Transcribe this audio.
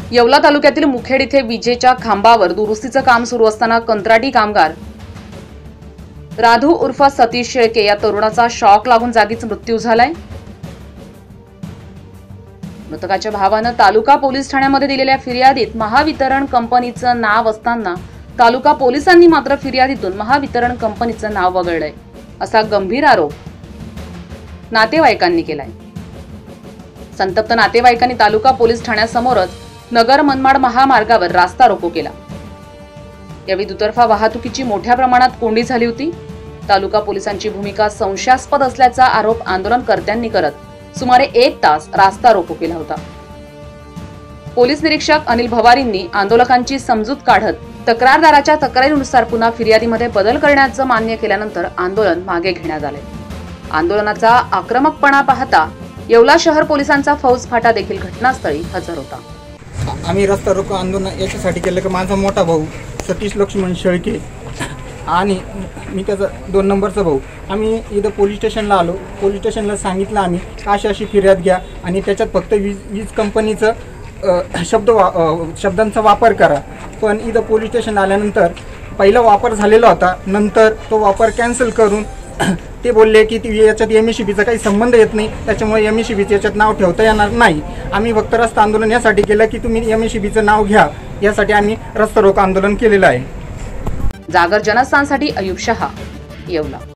येवला तालुक्यातील मुखेड इथे विजेच्या खांबावर दुरुस्तीचं काम सुरू असताना कंत्राटी कामगार राधू उर्फ सतीश शेळके या तरुणाचा शॉक लागून जागीच मृत्यू झालाय। मृतकाच्या भावानं तालुका पोलीस ठाण्यामध्ये दिलेल्या फिर्यादीत महावितरण कंपनीचं नाव असताना तालुका पोलिसांनी मात्र फिर्यादीतून महावितरण कंपनीचं नाव वगळलंय असा गंभीर आरोप नातेवाईकांनी केलाय। संतप्त नातेवाईकांनी तालुका पोलीस ठाण्यासमोरच नगर मनमाड महामार्गावर रास्ता रोको केला। यावेळी दुतर्फा वाहतुकीची मोठ्या प्रमाणात कोंडी झाली होती। तालुका पोलिसांची भूमिका संशयास्पद असल्याचा आरोप आंदोलनकर्त्यांनी करत सुमारे 1 तास रास्ता रोको केला होता। पोलीस निरीक्षक अनिल भवारींनी आंदोलकांची समजूत काढत तक्रारदाराच्या तक्रारीनुसार पुन्हा फिर्यादीमध्ये बदल करण्याचं मान्य केल्यानंतर आंदोलन मागे घेण्यात आले। आंदोलनाचा आक्रमकपणा पाहता येवला शहर पोलिसांचा फौज फाटा देखील घटनास्थळी हजर होता। आम्ही रस्ता रोको आंदोलन याच्यासाठी केलं की माझा मोठा भाऊ सतीश लक्ष्मण शेळके आणि मी त्याचा 2 नंबरचा भाऊ आम्ही इथं पोलीस स्टेशनला आलो। पोलीस स्टेशनला सांगितलं आम्ही अशी फिर्याद घ्या आणि त्याच्यात फक्त वीज कंपनीचं शब्दांचा वापर करा। पण इथं पोलीस स्टेशन आल्यानंतर पहिला वापर झालेला होता, नंतर तो वापर कॅन्सल करून ते बोलले की याच्यात एमएससीबीचा काही संबंध येत नाही, त्याच्यामुळे एमएससीबीचं याच्यात नाव ठेवता येणार नाही। आम्ही फक्त रस्ता आंदोलन यासाठी केलं की तुम्ही एमएससीबीचं नाव घ्या, यासाठी आम्ही रस्ता रोको आंदोलन केलेलं आहे। जागर जनस्थानसाठी अयुब शहा, येवला।